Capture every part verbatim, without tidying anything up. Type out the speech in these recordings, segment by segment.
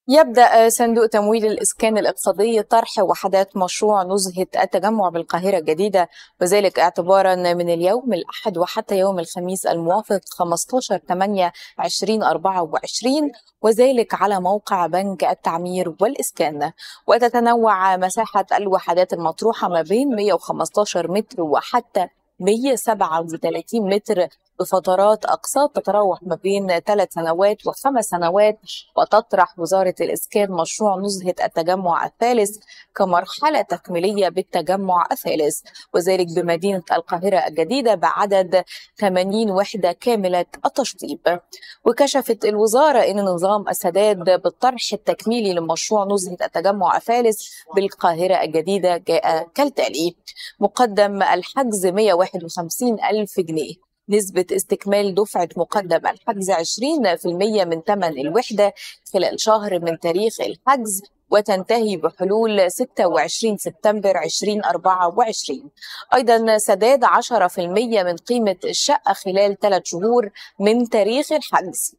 يبدأ صندوق تمويل الإسكان الاقتصادي طرح وحدات مشروع نزهة التجمع بالقاهرة الجديدة، وذلك اعتبارا من اليوم الأحد وحتى يوم الخميس الموافق خمسة عشر ثمانية ألفين وأربعة وعشرين، وذلك على موقع بنك التعمير والإسكان. وتتنوع مساحة الوحدات المطروحة ما بين مئة وخمسة عشر متر وحتى مئة وسبعة وثلاثين متر، بفترات أقساط تتراوح ما بين ثلاث سنوات وخمس سنوات. وتطرح وزارة الإسكان مشروع نزهة التجمع الثالث كمرحلة تكميلية بالتجمع الثالث، وذلك بمدينة القاهرة الجديدة بعدد ثمانين وحدة كاملة التشطيب. وكشفت الوزارة أن نظام السداد بالطرح التكميلي لمشروع نزهة التجمع الثالث بالقاهرة الجديدة جاء كالتالي: مقدم الحجز مئة وواحد وخمسين ألف جنيه، نسبة استكمال دفعة مقدم الحجز عشرين بالمئة من ثمن الوحدة خلال شهر من تاريخ الحجز، وتنتهي بحلول ستة وعشرين سبتمبر ألفين وأربعة وعشرين. أيضا سداد عشرة بالمئة من قيمة الشقة خلال ثلاث شهور من تاريخ الحجز.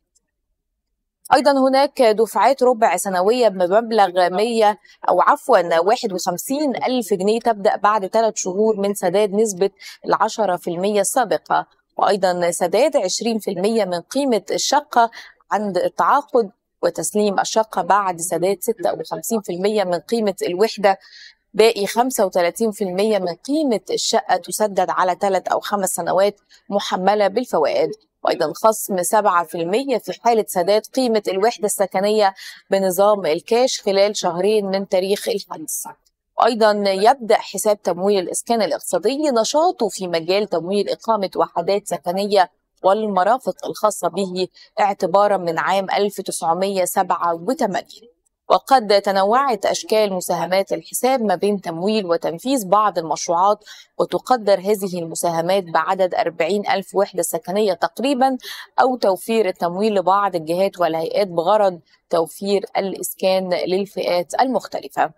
أيضا هناك دفعات ربع سنوية بمبلغ مئة أو عفوا واحد وخمسين ألف جنيه تبدأ بعد ثلاث شهور من سداد نسبة العشرة في المئة السابقة. وأيضا سداد عشرين بالمئة من قيمة الشقة عند التعاقد، وتسليم الشقة بعد سداد ستة وخمسين بالمئة من قيمة الوحدة. باقي خمسة وثلاثين بالمئة من قيمة الشقة تسدد على ثلاث أو خمس سنوات محملة بالفوائد. وأيضا خصم سبعة بالمئة في حالة سداد قيمة الوحدة السكنية بنظام الكاش خلال شهرين من تاريخ الحجز. أيضا يبدأ حساب تمويل الإسكان الاقتصادي نشاطه في مجال تمويل إقامة وحدات سكنية والمرافق الخاصة به اعتبارا من عام ألف وتسعمئة وسبعة وثمانين. وقد تنوعت أشكال مساهمات الحساب ما بين تمويل وتنفيذ بعض المشروعات، وتقدر هذه المساهمات بعدد أربعين ألف وحدة سكنية تقريبا، أو توفير التمويل لبعض الجهات والهيئات بغرض توفير الإسكان للفئات المختلفة،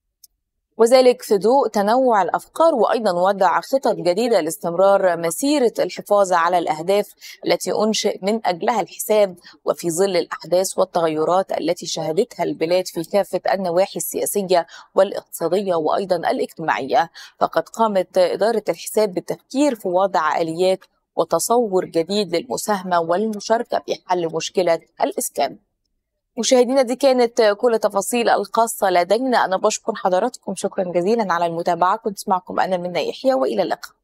وذلك في ضوء تنوع الأفكار. وأيضا وضع خطط جديدة لاستمرار مسيرة الحفاظ على الأهداف التي أنشئ من أجلها الحساب، وفي ظل الأحداث والتغيرات التي شهدتها البلاد في كافة النواحي السياسية والاقتصادية وأيضا الاجتماعية. فقد قامت إدارة الحساب بالتفكير في وضع آليات وتصور جديد للمساهمة والمشاركة في حل مشكلة الإسكان. مشاهدينا، دي كانت كل تفاصيل الخاصة لدينا. أنا بشكر حضراتكم شكرا جزيلا على المتابعة. كنت معكم أنا منى يحيى، وإلى اللقاء.